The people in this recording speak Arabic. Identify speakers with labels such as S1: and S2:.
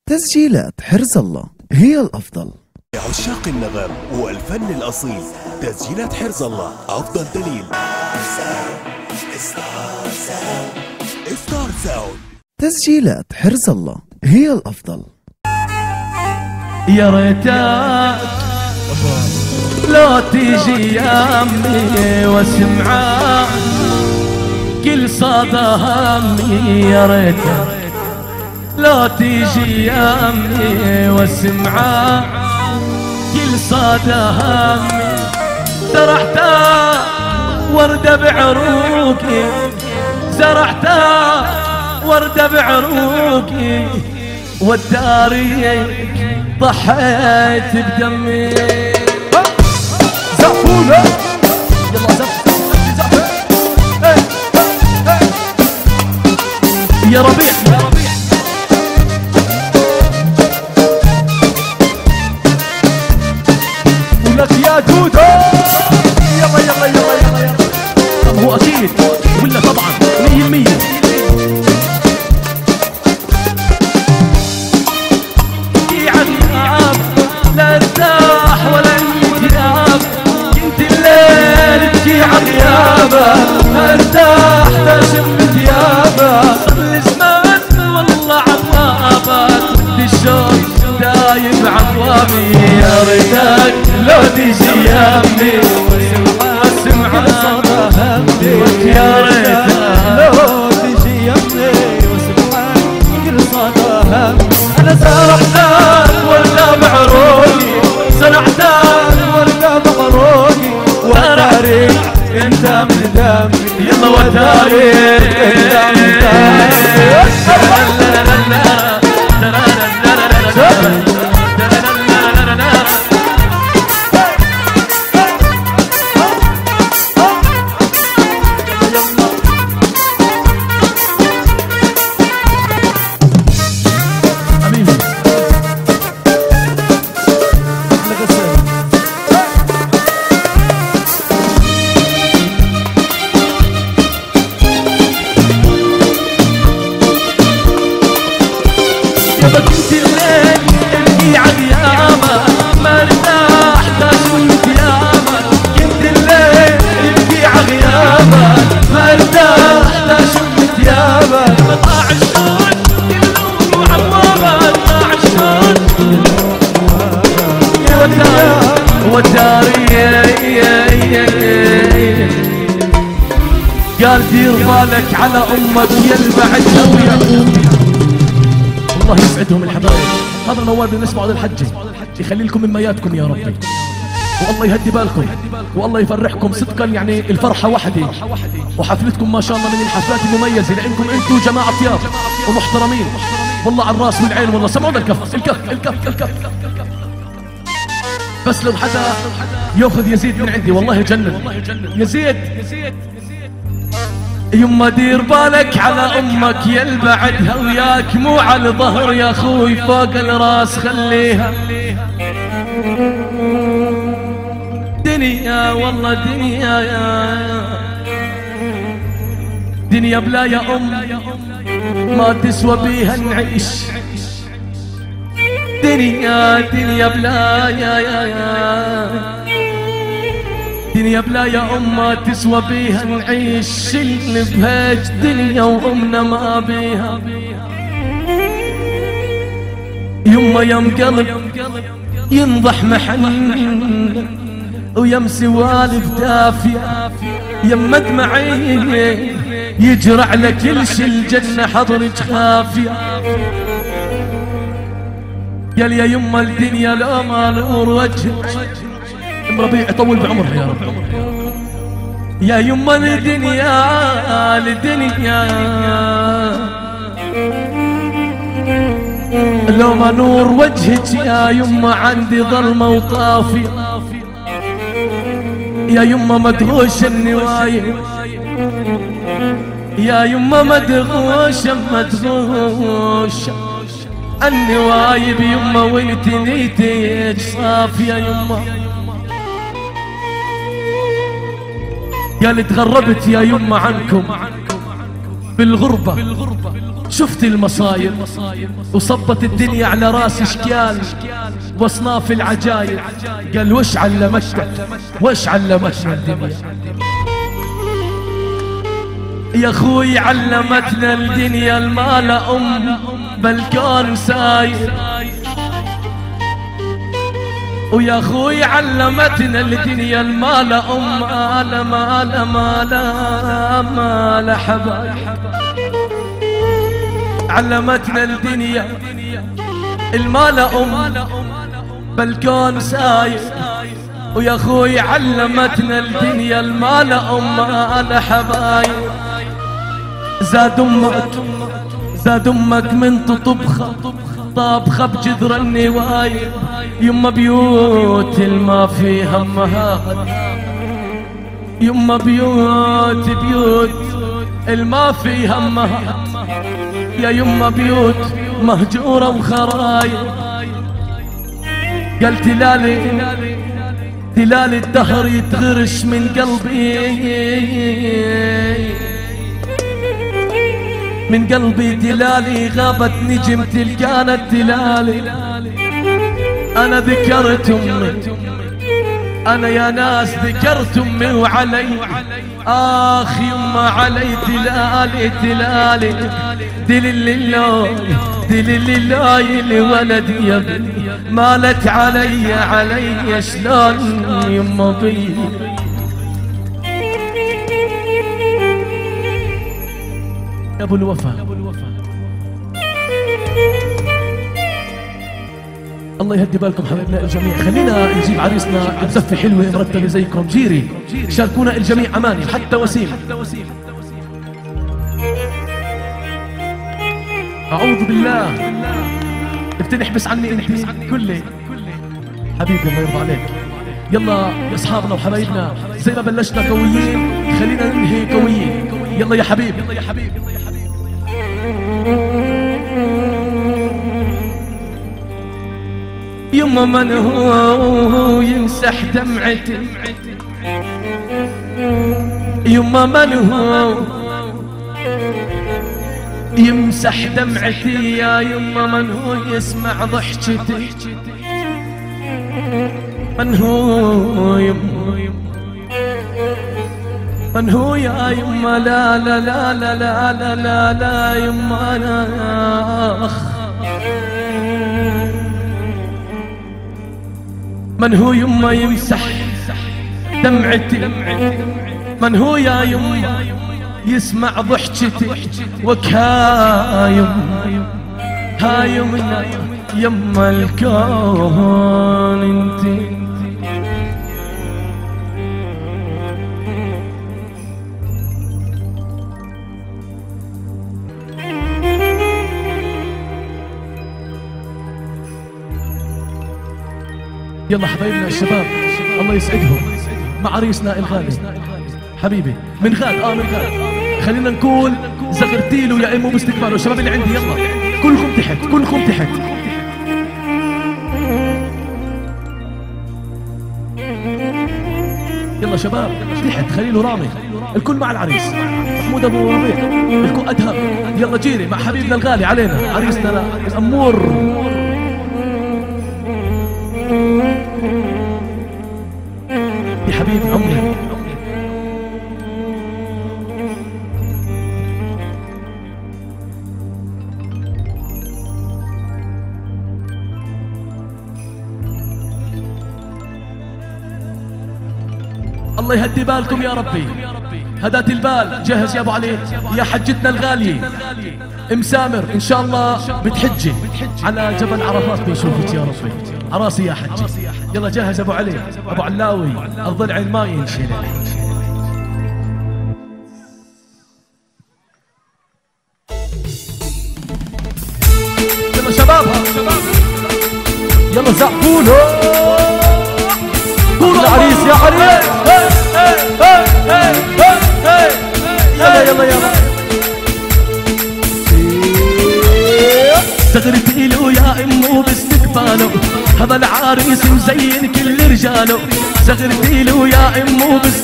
S1: تسجيلات حرز الله هي الأفضل.
S2: لعشاق النغم والفن الأصيل تسجيلات حرز الله أفضل دليل. ستار ساوند.
S1: تسجيلات حرز الله هي الأفضل.
S3: يا ريتك لو تيجي يمي واسمعك كل صدى همي، يا ريتك لو تيجي يمي واسمعك كل صدى همي. زرعتها وردة بعروقي، زرعتها وردة بعروقي، والداري ضحيت بدمي. زقفونا يلا زقف يا ربيع يا ربيع. ولك يا دودو يلا يلا يلا يلا. طب هو اكيد ولا طبعا 100%. لا ارتاح ولا انتياب، كنت الليل تجي عغيابه، ما ارتاح تشم ثيابه. صار لي زمان والله عطابك، ودي الشوق دايب عطوامي. يا ريتك لو تجي يمي واسمع صدى همي، يا ريتك لو تجي يمي واسمع كل صدى همي. انا زرعتك ولا بعروقي، زرعتك ولا بعروقي، وتاريخ انت من دمي. يلا وتاريخ انت من دمي. كنت الليل ابكي عغيابه، ما ارتاح تشم ثيابه. كنت الليل ابكي عغيابه، ما ارتاح تشم ثيابه. قطاع الشوق كله عوابه، قطاع الشوق والداري قال دير بالك على امك يا البعد هويه. الله يسعدهم الحبايب. هذا الموال بنسمعه للحجة، يخلي لكم من مياتكم يا ربي، والله يهدي بالكم والله يفرحكم صدقا. يعني الفرحة وحدي، وحفلتكم ما شاء الله من الحفلات المميزة، لأنكم انتم جماعة طياب ومحترمين والله، على الراس والعين والله. سمعونا الكف الكف الكف الكف. بس لو حدا ياخذ يزيد من عندي والله يجنن. يزيد يما دير بالك على امك يا البعدها وياك، مو على ظهر يا اخوي فوق الراس خليها. دنيا والله دنيا يا دنيا بلا يا ام ما تسوى بيها نعيش. دنيا دنيا بلا يا دنيا بلا يا أم ما تسوى بيها نعيش. شلن بهيج دنيا وأمنا ما بيها. يما يم قلب ينضح محن، ويم سوالف دافية، يما دمعي يجرى على كل شي الجنة حضرك خافية. قال يا يما الدنيا لا ما نور وجهك. ام ربيع يطول بعمرها يا رب. يا يما الدنيا الدنيا لو ما نور وجهك يا يما عندي ظلمة وطافية. يا يما مدغوش النوايا، يا يما مدغوشة مدغوشة النوايب يما، وانت نيتك صافية يما. قال تغربت يا يما عنكم بالغربة، شفت المصايب وصبت الدنيا على راسي اشكال واصناف العجايب. قال وش علمتك وش علمتنا الدنيا يا اخوي؟ علمتنا الدنيا المال بالكون ساير، ويا اخوي علمتنا الدنيا المال مال حبايب. علمتنا الدنيا المال بالكون ساير، ويا اخوي علمتنا الدنيا المال مال حبايب. زاد امك من طبخه طابخه بجذر النوايب. يما بيوت الما فيها امهات، يما بيوت الما فيها امهات. يا يما بيوت مهجوره وخرايب. قال تلالي الدهر يتغرش من قلبي تلالي. غابت نجمتي كانت تلالي. انا ذكرت امي، انا يا ناس ذكرت امي وعلي اخ يما علي تلالي. دليل الولد يا ابني مالت علي شلون يما بي. يا ابو الوفا الله يهدي بالكم حبايبنا الجميع. خلينا نجيب عريسنا بزفة حلوة مرتبة زيكم. جيري شاركونا الجميع أماني حتى وسيم. أعوذ بالله بتنحبس عني انت كلي حبيبي الله يرضى عليك. يلا يا اصحابنا وحبايبنا زي ما بلشنا قويين خلينا ننهي قويين. يلا يا حبيبي يما من هو يمسح دمعتي، يما من هو يمسح دمعتي. يا يما من هو يسمع ضحكتي، من هو يما من هو يا يما. لا لا لا لا لا لا لا لا يما انا اخ. من هو يما يمسح دمعتي، من هو يا يما يسمع ضحكتي. وكايم هايمنا يما الكون انتي. يلا حبايبنا الشباب الله يسعدهم مع عريسنا الغالي حبيبي من غاد من غاد. خلينا نقول زغرتيله يا امه باستقباله. الشباب اللي عندي يلا كلكم تحت يلا شباب تحت. خليله رامي الكل مع العريس. محمود ابو ربيع الكل ادهم. يلا جيري مع حبيبنا الغالي علينا عريسنا الامور. يا حبيب عمري الله يهدي بالكم يا ربي. هدات البال جهز يا ابو علي. يا حجتنا الغالية ام سامر ان شاء الله بتحجي على جبل عرفات بنشوفك يا ربي عراسي يا حجي. يلا جهز ابو علي ابو علاوي الضلع الماي ينشيل. يلا شبابها يلا زعقولوا قولوا العريس يا عريس. يلا زغرت له يا امه باستقباله. هذا العريس مزين كل رجاله. زغرت له يا امه